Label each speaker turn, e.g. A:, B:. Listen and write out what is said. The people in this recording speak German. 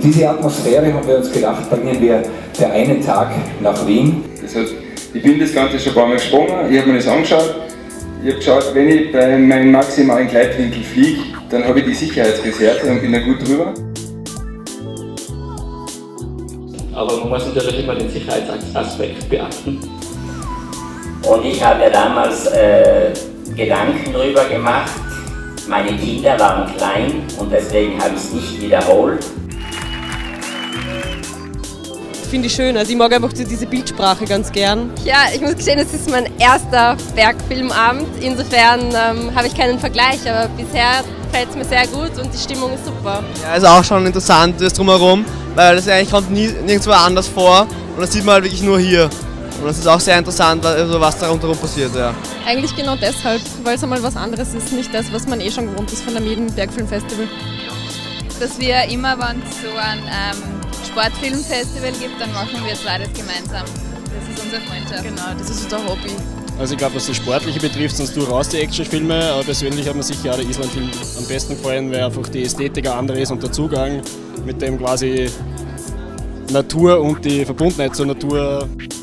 A: diese Atmosphäre, haben wir uns gedacht, bringen wir für einen Tag nach Wien.
B: Das heißt, ich bin das Ganze schon ein paar Mal gesprungen, ich habe mir das angeschaut. Ich habe geschaut, wenn ich bei meinem maximalen Gleitwinkel fliege, dann habe ich die Sicherheitsreserve und bin da gut drüber.
C: Aber man muss natürlich immer den Sicherheitsaspekt beachten.
D: Und ich habe mir damals Gedanken darüber gemacht. Meine Kinder waren klein und deswegen habe ich es nicht wiederholt.
E: Finde ich schön, also ich mag einfach diese Bildsprache ganz gern.
F: Ja, ich muss gestehen, es ist mein erster Werkfilmabend, insofern habe ich keinen Vergleich, aber bisher gefällt es mir sehr gut und die Stimmung ist super.
G: Ja, ist auch schon interessant, das Drumherum, weil das eigentlich kommt nirgendwo anders vor und das sieht man halt wirklich nur hier. Und das ist auch sehr interessant, was da rundherum passiert. Ja.
E: Eigentlich genau deshalb, weil es einmal was anderes ist, nicht das, was man eh schon gewohnt ist von einem Bergfilmfestival.
F: Dass wir immer, wenn es so ein Sportfilmfestival gibt, dann machen wir zweites gemeinsam. Das ist unsere Freundschaft.
E: Genau, das ist unser Hobby.
H: Also ich glaube, was das Sportliche betrifft, sind durchaus die Actionfilme, aber persönlich hat mir sicher auch der Islandfilm am besten gefallen, weil einfach die Ästhetik eine andere ist und der Zugang mit dem quasi Natur und die Verbundenheit zur Natur